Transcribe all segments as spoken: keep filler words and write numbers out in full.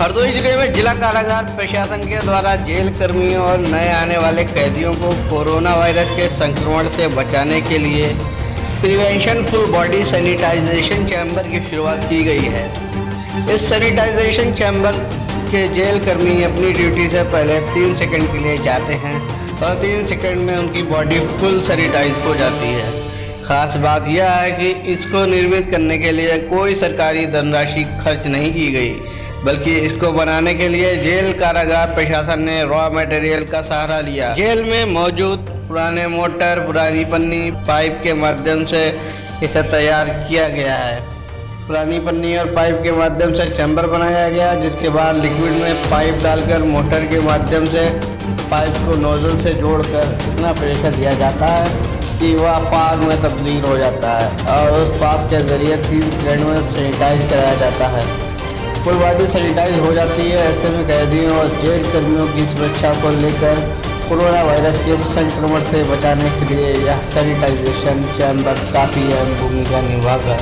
हरदोई जिले में जिला कारागार प्रशासन के द्वारा जेल कर्मियों और नए आने वाले कैदियों को कोरोना वायरस के संक्रमण से बचाने के लिए prevention full body sanitization chamber की शुरुआत की गई है। इस सैनिटाइजेशन चैम्बर के जेल कर्मी अपनी ड्यूटी से पहले तीन सेकंड के लिए जाते हैं और तीन सेकंड में उनकी बॉडी फुल सैनिटाइज हो जाती है। खास बात यह है कि इसको निर्मित करने के लिए कोई सरकारी धनराशि खर्च नहीं की गई, बल्कि इसको बनाने के लिए जेल कारागार प्रशासन ने रॉ मटेरियल का सहारा लिया। जेल में मौजूद पुराने मोटर, पुरानी पन्नी, पाइप के माध्यम से इसे तैयार किया गया है। पुरानी पन्नी और पाइप के माध्यम से चैम्बर बनाया गया, जिसके बाद लिक्विड में पाइप डालकर मोटर के माध्यम से पाइप को नोजल से जोड़कर इतना प्रेशर दिया जाता है कि वह पाग में तब्दील हो जाता है और उस पाग के जरिए तीन सेकंड में सैनिटाइज कराया जाता है। फुल बॉडी सैनिटाइज हो जाती है। ऐसे में कैदियों और जेल कर्मियों की सुरक्षा को लेकर कोरोना वायरस के संक्रमण से बचाने के लिए यह सैनिटाइजेशन चैम्बर काफ़ी अहम भूमिका निभागा।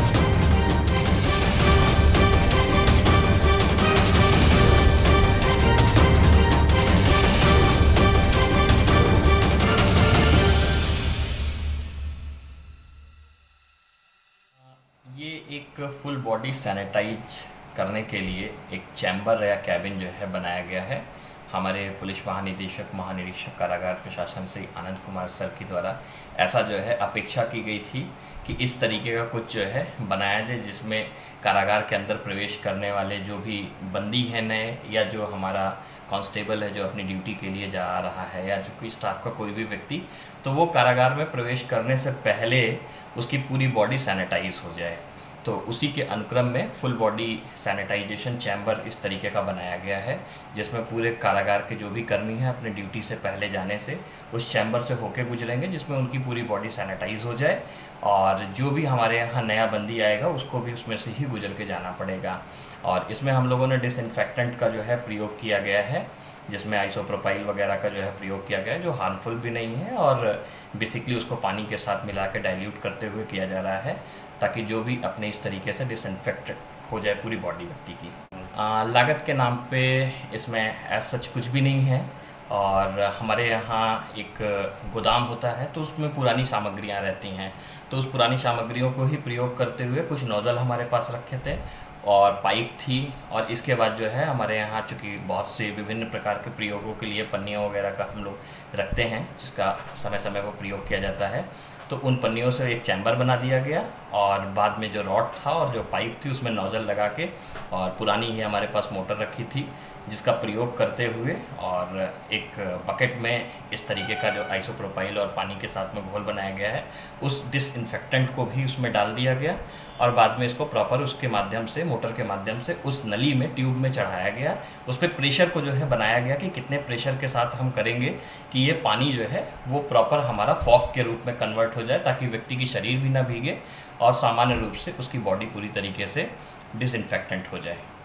ये एक फुल बॉडी सैनिटाइज करने के लिए एक चैम्बर या कैबिन जो है बनाया गया है। हमारे पुलिस महानिदेशक महानिरीक्षक कारागार प्रशासन श्री आनंद कुमार सर के द्वारा ऐसा जो है अपेक्षा की गई थी कि इस तरीके का कुछ जो है बनाया जाए, जिसमें कारागार के अंदर प्रवेश करने वाले जो भी बंदी हैं नए, या जो हमारा कांस्टेबल है जो अपनी ड्यूटी के लिए जा रहा है, या जो कोई स्टाफ का कोई भी व्यक्ति, तो वो कारागार में प्रवेश करने से पहले उसकी पूरी बॉडी सैनिटाइज हो जाए। तो उसी के अनुक्रम में फुल बॉडी सैनिटाइजेशन चैम्बर इस तरीके का बनाया गया है, जिसमें पूरे कारागार के जो भी कर्मी हैं अपने ड्यूटी से पहले जाने से उस चैम्बर से होके गुजरेंगे, जिसमें उनकी पूरी बॉडी सैनिटाइज हो जाए। और जो भी हमारे यहाँ नया बंदी आएगा उसको भी उसमें से ही गुजर के जाना पड़ेगा। और इसमें हम लोगों ने डिसइंफेक्टेंट का जो है प्रयोग किया गया है, जिसमें आइसोप्रोपाइल वगैरह का जो है प्रयोग किया गया है, जो हार्मफुल भी नहीं है, और बेसिकली उसको पानी के साथ मिला के डाइल्यूट करते हुए किया जा रहा है, ताकि जो भी अपने इस तरीके से डिसइंफेक्ट हो जाए पूरी बॉडी व्यक्ति की। आ, लागत के नाम पे इसमें एज सच कुछ भी नहीं है। और हमारे यहाँ एक गोदाम होता है, तो उसमें पुरानी सामग्रियाँ रहती हैं, तो उस पुरानी सामग्रियों को ही प्रयोग करते हुए कुछ नोज़ल हमारे पास रखे थे और पाइप थी। और इसके बाद जो है हमारे यहाँ चूँकि बहुत से विभिन्न प्रकार के प्रयोगों के लिए पन्नियों वगैरह का हम लोग रखते हैं, जिसका समय समय पर प्रयोग किया जाता है, तो उन पन्नियों से एक चैम्बर बना दिया गया। और बाद में जो रॉड था और जो पाइप थी उसमें नोज़ल लगा के, और पुरानी ही हमारे पास मोटर रखी थी, जिसका प्रयोग करते हुए और एक बकेट में इस तरीके का जो आइसोप्रोपाइल और पानी के साथ में घोल बनाया गया है, उस डिसइंफेक्टेंट को भी उसमें डाल दिया गया। और बाद में इसको प्रॉपर उसके माध्यम से, मोटर के माध्यम से उस नली में, ट्यूब में चढ़ाया गया। उस पर प्रेशर को जो है बनाया गया कि कितने प्रेशर के साथ हम करेंगे कि ये पानी जो है वो प्रॉपर हमारा फॉग के रूप में कन्वर्ट हो जाए, ताकि व्यक्ति की शरीर भी ना भीगे और सामान्य रूप से उसकी बॉडी पूरी तरीके से डिसइंफेक्टेंट हो जाए।